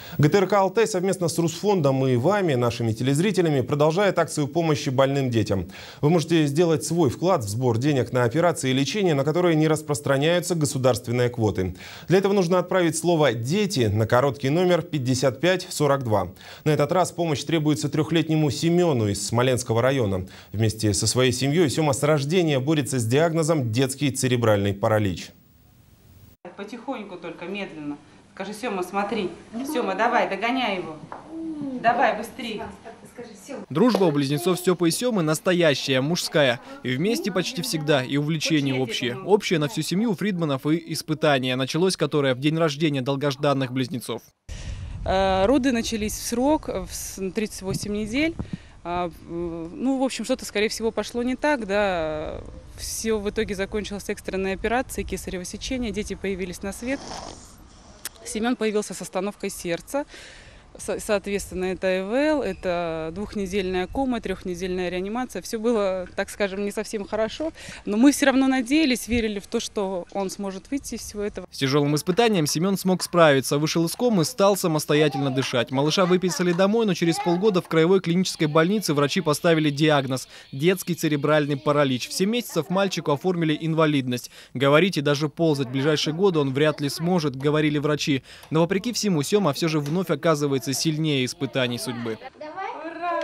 ГТРК «Алтай» совместно с Русфондом и вами, нашими телезрителями, продолжает акцию помощи больным детям. Вы можете сделать свой вклад в сбор денег на операции и лечение, на которые не распространяются государственные квоты. Для этого нужно отправить слово «Дети» на короткий номер 5542. На этот раз помощь требуется трехлетнему Семену из Смоленского района. Вместе со своей семьей Сема с рождения борется с диагнозом детский церебральный паралич. Потихоньку только, медленно. Скажи: Сема, смотри. Сема, давай, догоняй его. Давай, быстрее. Дружба у близнецов Степы и Семы настоящая, мужская. И вместе почти всегда, и увлечения общие. Общее на всю семью Фридманов и испытание, началось которое в день рождения долгожданных близнецов. Роды начались в срок, в 38 недель. Ну, в общем, что-то, скорее всего, пошло не так, да. Все в итоге закончилось экстренной операцией, кесарево сечение, дети появились на свет. Семен появился с остановкой сердца. Соответственно, это ИВЛ, это двухнедельная кома, трехнедельная реанимация. Все было, так скажем, не совсем хорошо, но мы все равно надеялись, верили в то, что он сможет выйти из всего этого. С тяжелым испытанием Семен смог справиться, вышел из комы, стал самостоятельно дышать. Малыша выписали домой, но через полгода в краевой клинической больнице врачи поставили диагноз – детский церебральный паралич. В 7 месяцев мальчику оформили инвалидность. Говорить и даже ползать в ближайшие годы он вряд ли сможет, говорили врачи. Но вопреки всему Сема все же вновь оказывается сильнее испытаний судьбы. Ура!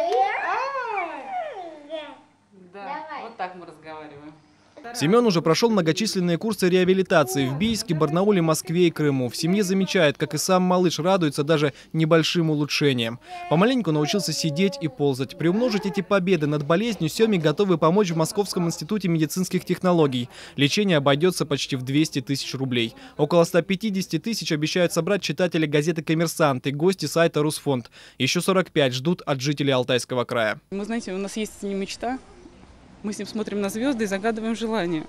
Да, вот так мы разговариваем. Семен уже прошел многочисленные курсы реабилитации в Бийске, Барнауле, Москве и Крыму. В семье замечает, как и сам малыш радуется даже небольшим улучшениям. Помаленьку научился сидеть и ползать. Приумножить эти победы над болезнью Семе готовы помочь в Московском институте медицинских технологий. Лечение обойдется почти в 200 тысяч рублей. Около 150 тысяч обещают собрать читатели газеты «Коммерсант» и гости сайта «Русфонд». Еще 45 ждут от жителей Алтайского края. Вы знаете, у нас есть мечта. Мы с ним смотрим на звезды и загадываем желания.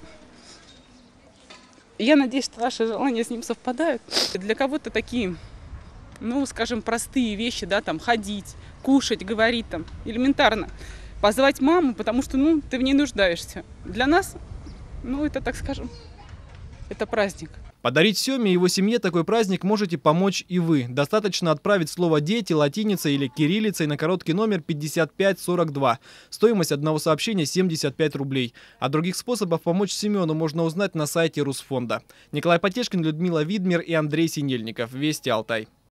Я надеюсь, что ваши желания с ним совпадают. Для кого-то такие, ну, скажем, простые вещи, да, там, ходить, кушать, говорить, там, элементарно. Позвать маму, потому что, ну, ты в ней нуждаешься. Для нас, ну, это, так скажем, это праздник. Подарить Семе и его семье такой праздник можете помочь и вы. Достаточно отправить слово «Дети» латиницей или кириллицей на короткий номер 5542. Стоимость одного сообщения 75 рублей. О других способах помочь Семену можно узнать на сайте Русфонда. Николай Потешкин, Людмила Видмир и Андрей Синельников. Вести Алтай.